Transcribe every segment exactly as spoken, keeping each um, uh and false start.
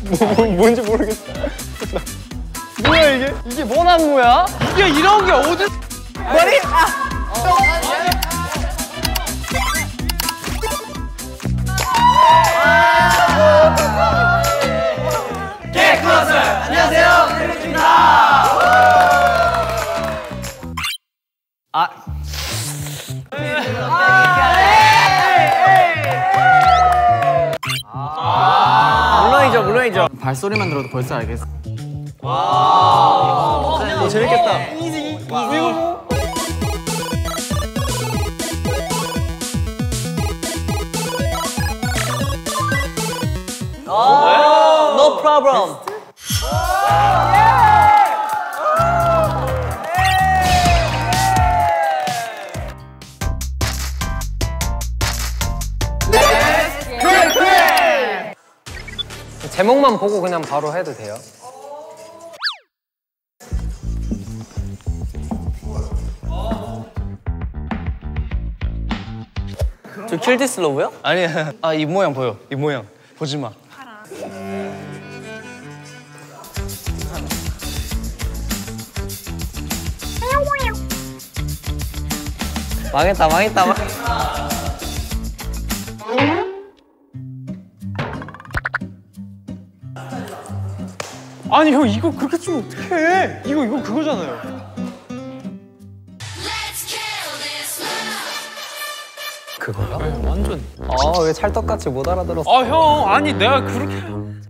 뭐, 뭐, 뭔지 모르겠어. 뭐야 이게? 이게 뭔 안무야? 이게 이런 게 어디? 머리? 아! K-컷을! 안녕하세요, 크리스입니다. 아. 아 물론이죠, 물론이죠. 발소리만 들어도 벌써 알겠어. 와, 오, 재밌겠다. 이지, 이지. No problem. 제목만 보고 그냥 바로 해도 돼요? 저 킬디스 러브요? 아니야. 아, 이 모양 보여. 이 모양. 보지 마. 망했다, 망했다, 망했다. 아니 형 이거 그렇게 추면 어떡해? 이거 이거 그거잖아요. 그거요? 네, 완전. 아, 왜 찰떡같이 못 알아들었어? 아 형, 아니 내가 그렇게.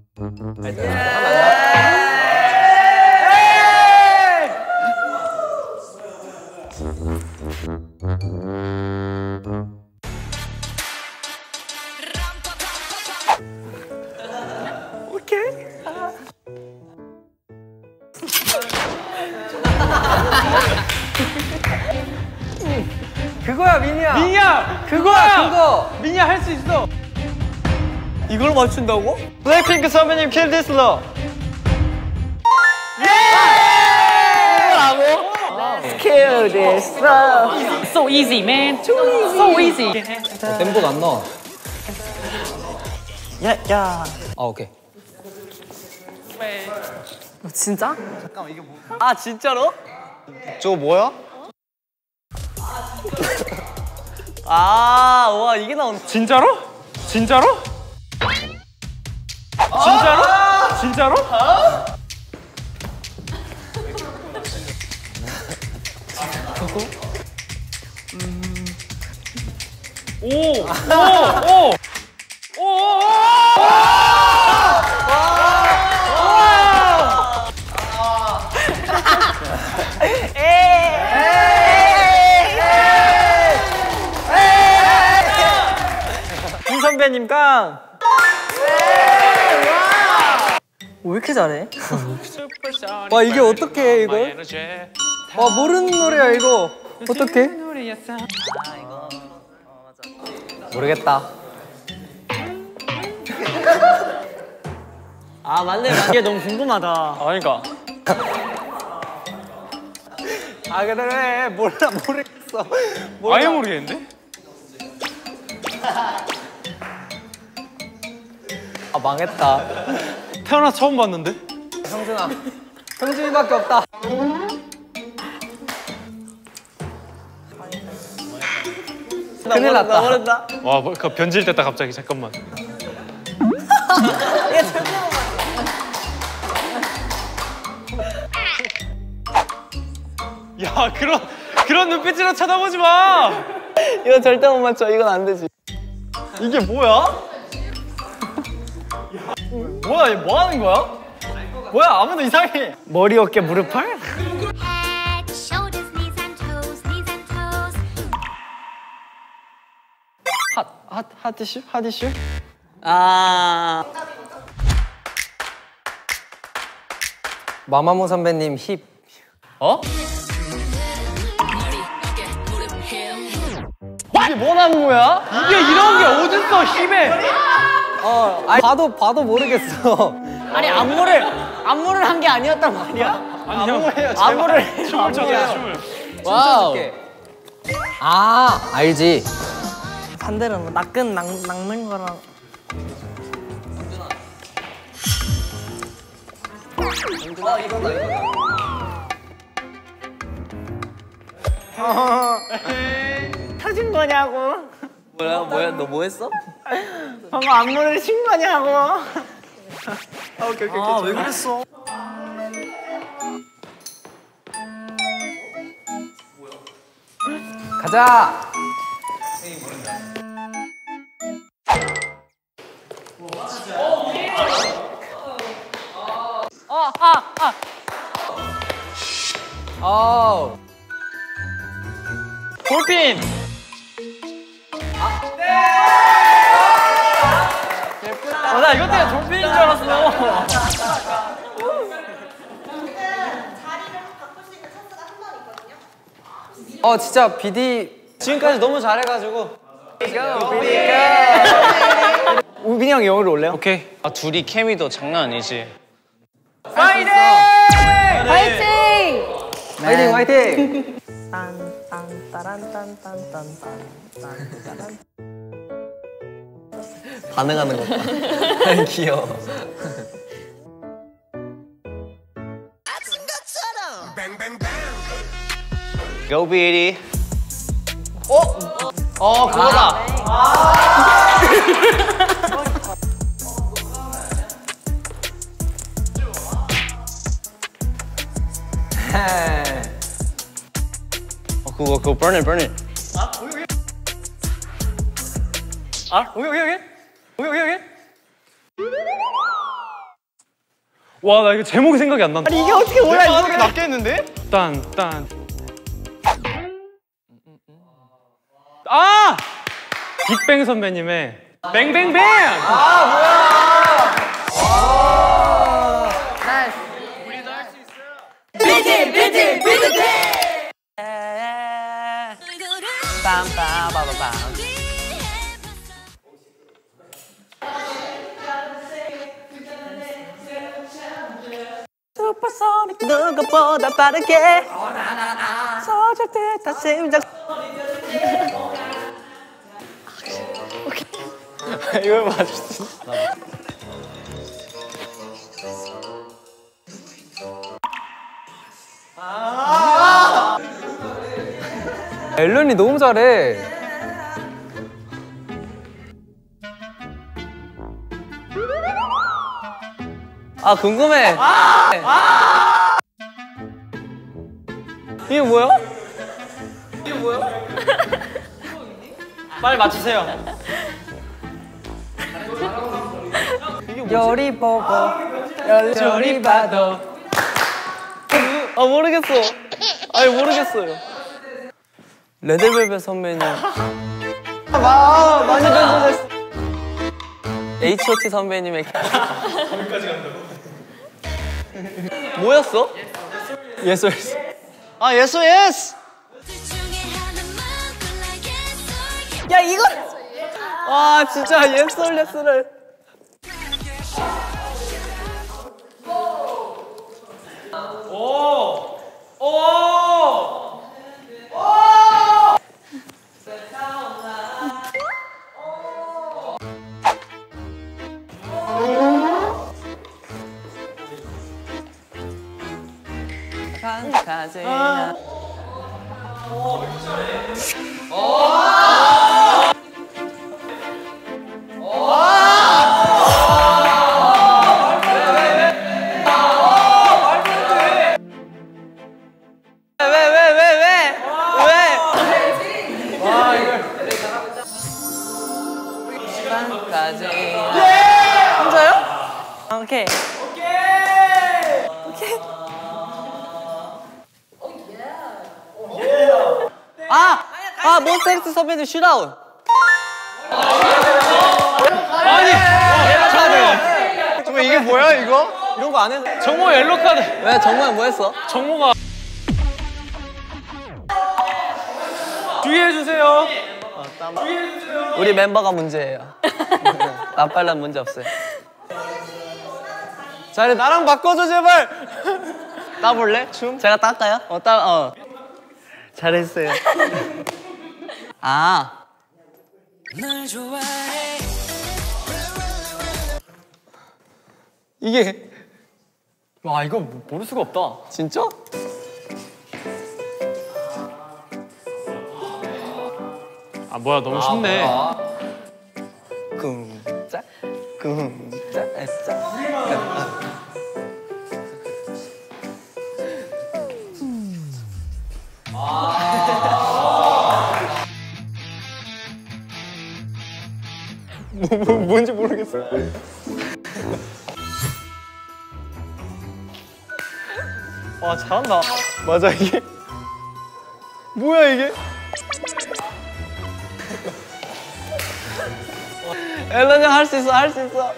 오케이. 그거야, 민이야. 민이야, 그거야, 그거. 민이야 할 수 있어. 이걸 맞춘다고? 블랙핑크 선배님 킬 디스 러. 예! 이거라고? Kill this love. So easy, man. Too easy. So easy. 어, 댐보가 안 나와. 야, 야. 아, 오케이. 진짜? 아, 진짜로? 저거 뭐야? 아, 와, 이게 나온다. 진짜로? 진짜로? 진짜로? 진짜로? 오! 오! 오! 오! 오! 김 선배님 깡! 왜 이렇게 잘해? 와, 이게 어떡해, 이걸? 와, 모르는 노래야, 이거. 어떡해? 모르겠다. 아, 맞네. 이게 너무 궁금하다. 아니까. 아, 그래. 몰라, 모르겠어. 몰라. 아예 모르겠는데? 아, 망했다. 태어나서 처음 봤는데? 성준아. 성준이밖에 없다. 큰일 났다. 모른다. 와, 뭐, 그 변질 됐다 갑자기. 잠깐만. 야, 그런 그런 눈빛으로 쳐다보지 마. 이거 절대 못 맞춰. 이건 안 되지. 이게 뭐야? 뭐야, 얘 뭐 하는 거야? 뭐야, 아무도 이상해. 머리, 어깨, 무릎, 팔? Head, shoulders, knees and toes, knees and toes. 핫, 핫, 핫이슈? 핫이슈? 아. 마마무 선배님 힙. 어? 이게 뭔 안무야? 이게 이런 게 어딨어, 힙에. 어, 아니, 봐도 봐도 모르겠어. 아니, 안무를 안무를 한 게 아니었단 말이야? 안무해요. 안무를 해요. 춤을 춰줘, 춤을. 와우. 아, 알지. 반대로는 낙근 낚, 낚는 거랑 어 이거다 이거다. 터진 거냐고. 뭐야 뭐야 너 뭐 했어? 방금 안무를 친 거냐고. 아 오케이 오케이. 아 왜 그랬어? 가자. 어. 볼핀. 아, 나 이것 때문에 돌핀인 줄 알았어. 어 진짜 비디 지금까지 너무 잘해가지고. 우빈이 형 영어로 올래요? 오케이. 아 둘이 케미도 장난 아니지. 파이팅! 화이팅! 화이팅 화이팅! 반응하는 거 봐. 귀여워. Go 비디. 어? 어 그거다. 어 그거 그거 burn it burn it. 아 오케이 오케이 오케이 오케이 오케이 오케이. 와 나 이거 제목이 생각이 안 난다. 아니 이게 어떻게 몰라 이거 이거. 낫겠는데? 딴 딴. 아! 빅뱅 선배님의 뱅뱅뱅! 슈퍼소닉 누구보다 빠르게 서질 듯한 심장. 이걸 맞을 수 있어. 앨런이 너무 잘해. 아 궁금해. 이게 뭐야? 이게 뭐야? 빨리 맞추세요. 열이 보고 열이 봐도 아 모르겠어. 아니 모르겠어요. 레드벨벳 선배님. 아 많이 변조됐어. 에이치 오 티 선배님의 뭐였어? 예스 예스. 아 예스 예스. 야 이거. 와 진짜 예스 예스를. 가지나. 오케이. 아! 아 몬스타엑스 선배님 슈다운. 아니! 정말 이게 뭐야 이거? 이런 거 안 했는데. 정모 옐로 카드. 왜 정모야 뭐 했어? 정모가 주의해주세요. 우리 멤버가 문제예요. 나팔란 문제 없어요. 잘해 나랑 바꿔줘 제발. 따볼래? 춤? 제가 딸까요? 어 따 어. 잘했어요. 아. 이게 와 이거 모를 수가 없다. 진짜? 아 뭐야 너무 쉽네. 쿵짝 쿵짝 짝. 뭐, 뭐 뭔지 모르겠어. 와 잘한다. 맞아 이게 뭐야 이게? 앨런 형 할 수 있어 할 수 있어.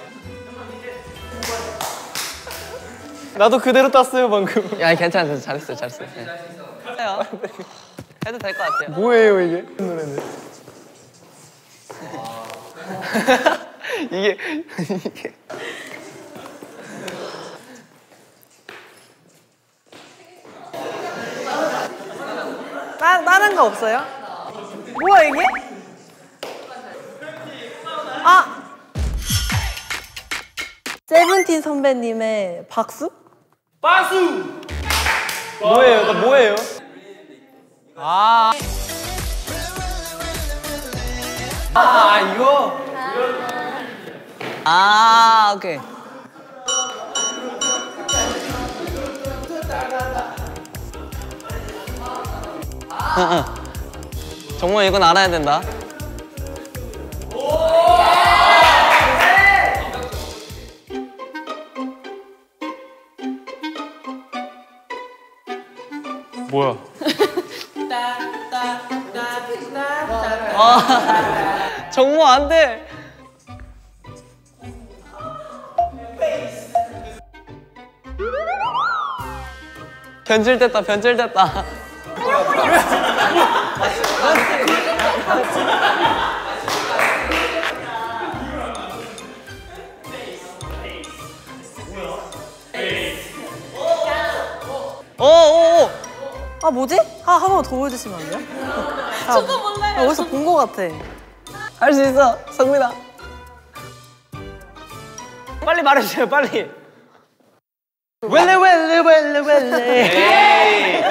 나도 그대로 땄어요 방금. 야 괜찮아 잘했어 잘했어. 네. 해요. 해도 될 것 같아요. 뭐예요 이게? 노래는. 이게 이게. 따, 다른 거 없어요? 뭐야 이게? 아! 세븐틴 선배님의 박수? 뭐예요? 나 뭐예요? 아. 아 이거. 아 오케이. 응, 응. 정말 이건 알아야 된다. 뭐야? 아, 정말 안 돼. 변질됐다, 변질됐다. 오, 오, 오. 아 뭐지? 아, 한 번 더 보여주시면 안 돼요? 저도 몰라요. 어디서 본 거 같아. 할 수 있어, 성민아. 빨리 말해주세요 빨리. 웰레 웰레 웰레 웰레.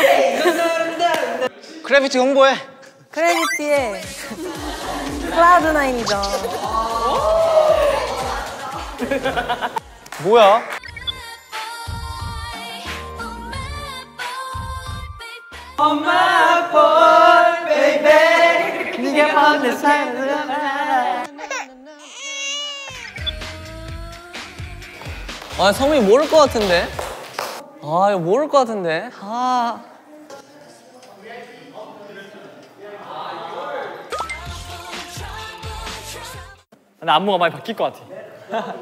크래비티 홍보해. 크래비티의 클라우드 나인이죠. 뭐야? 아, 성민이 모를 것 같은데? 아, 이거 모를 것 같은데? 아. 나 안무가 많이 바뀔 것 같아.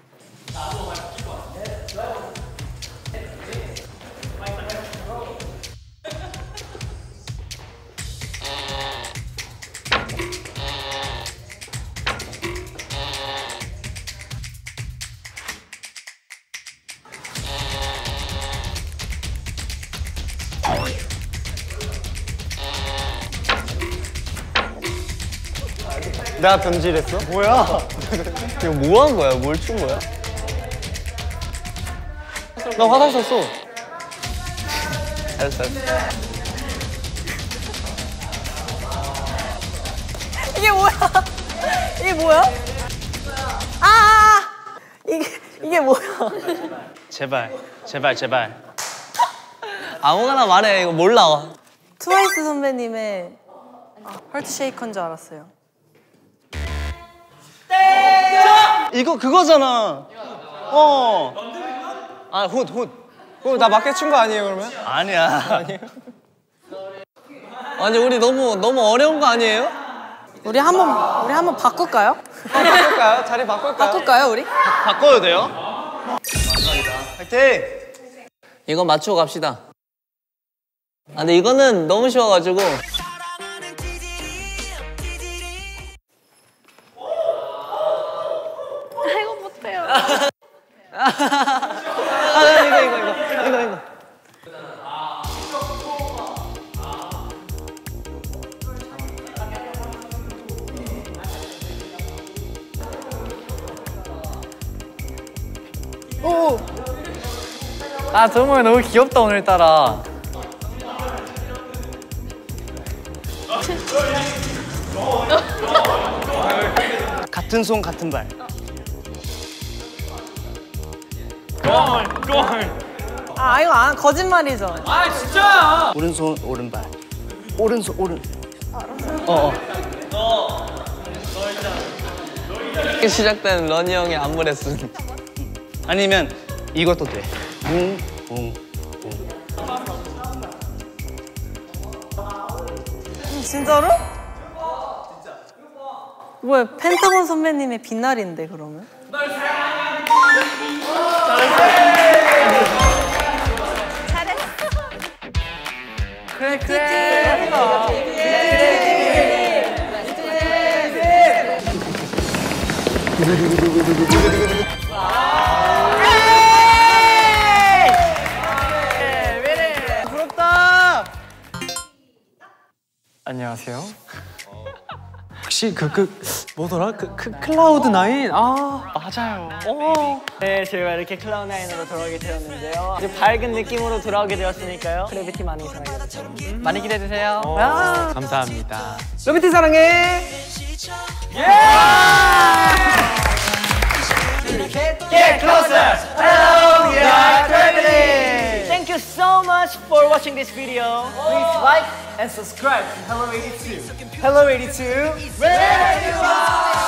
내가 변질했어? 뭐야? 이거 뭐 한 거야? 뭘 춘 거야? 나 화장 썼어. 알았어, 알았어. 이게 뭐야? 이게 뭐야? 아, 아, 아! 이게 이게 뭐야? 제발, 제발, 제발. 아무거나 말해. 이거 몰라. 트와이스 선배님의 헐트 쉐이커인 줄 알았어요. 이거 그거잖아. 어. 아, 훗, 훗. 그거 나 맞게 춘 거 아니에요, 그러면? 아니야. 아니에요. 아니, 우리 너무 너무 어려운 거 아니에요? 우리 한번 우리 한번 바꿀까요? 바꿀까요? 자리 바꿀까요? 바꿀까요, 우리? 바꿔도 돼요? 화이팅! 이거 맞추고 갑시다. 아, 근데 이거는 너무 쉬워가지고. 이거 못해요. 아, 이거, 이거, 이거, 이거, 이거. 오. 아 정말 너무 귀엽다 오늘따라. 같은 손 같은 발. 아 이거 안 거짓말이죠. 아 진짜야. 오른손 오른발. 오른손 오른. 이렇게 시작된 러니 형의 안무 레슨. 아니면 이것도 돼. 뭉, 뭉, 뭉. 진짜로? 뭐야 펜타곤 선배님의 빛날인데 그러면? 그래 그래. 부럽다. 안녕하세요. 혹시 그 그 뭐더라? 그, 그 클라우드 나인? 아 맞아요. 어. 네, 저희가 이렇게 클라우드 나인으로 돌아오게 되었는데요. 이제 밝은 느낌으로 돌아오게 되었으니까요. 그래비티 많이 사랑해주세요. 많이 기대해 주세요. 어, 감사합니다. 그래비티 사랑해. Get closer. Hello, we are Gravity. Thank you so much for watching this video. Please like and subscribe to Hello eighty-two. Hello eighty-two. Where you are.